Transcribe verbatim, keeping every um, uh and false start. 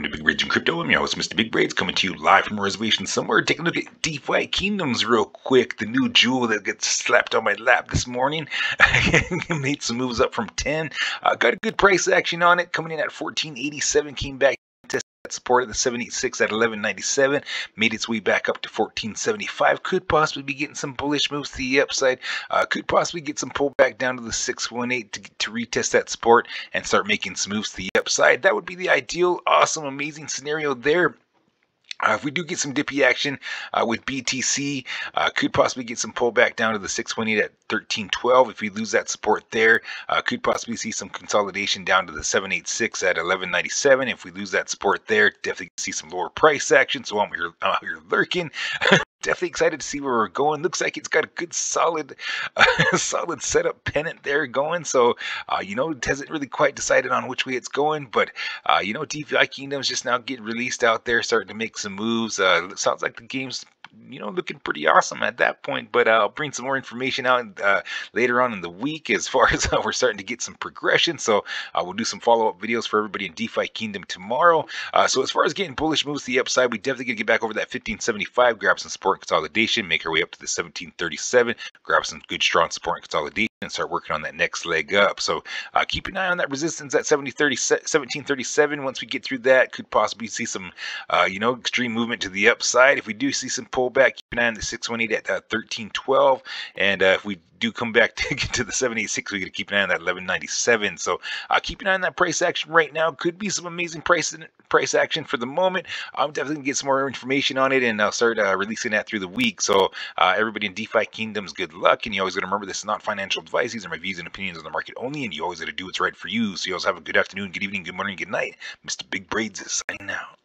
Welcome to Big Braids in Crypto. I'm your host, Mister Big Braids, coming to you live from a reservation somewhere. Taking a look at Defi Kingdoms real quick. The new jewel that gets slapped on my lap this morning. Made some moves up from ten. Uh, got a good price action on it, coming in at fourteen eighty-seven. Came back. Support at the seven eighty-six at eleven ninety-seven, made its way back up to fourteen seventy-five. Could possibly be getting some bullish moves to the upside. Uh, could possibly get some pullback down to the six eighteen to, to retest that support and start making some moves to the upside. That would be the ideal, awesome, amazing scenario there. Uh, if we do get some dippy action uh, with B T C, uh, could possibly get some pullback down to the six eighteen at thirteen twelve. If we lose that support there, uh, could possibly see some consolidation down to the seven eighty-six at eleven ninety-seven. If we lose that support there, definitely see some lower price action. So I'm here, uh, here lurking. Definitely excited to see where we're going. Looks like it's got a good solid uh, solid setup pennant there going. So, uh, you know, it hasn't really quite decided on which way it's going. But, uh, you know, Defi Kingdom's just now getting released out there, starting to make some moves. Uh, it sounds like the game's, you know, looking pretty awesome at that point. But uh, I'll bring some more information out uh, later on in the week as far as uh, we're starting to get some progression. So uh, we'll do some follow-up videos for everybody in Defi Kingdom tomorrow. Uh, so as far as getting bullish moves to the upside, we definitely gonna get back over that fifteen seventy-five, grab some support and consolidation, make our way up to the seventeen thirty-seven, grab some good strong support and consolidation, and start working on that next leg up. So uh, keep an eye on that resistance at seventeen thirty-seven. Once we get through that, could possibly see some, uh, you know, extreme movement to the upside. If we do see some pullback, keep an eye on the six eighteen at uh, thirteen twelve, and uh, if we do come back to get to the seven eighty-six, we got to keep an eye on that eleven ninety-seven. So uh, keep an eye on that price action right now. Could be some amazing price price action for the moment. I'm definitely gonna get some more information on it, and I'll start uh, releasing that through the week. So uh, everybody in Defi Kingdoms, good luck, and you always got to remember, this is not financial advice. These are my views and opinions on the market only, and you always got to do what's right for you. So you always have a good afternoon, good evening, good morning, good night. Mister Big Braids is signing out.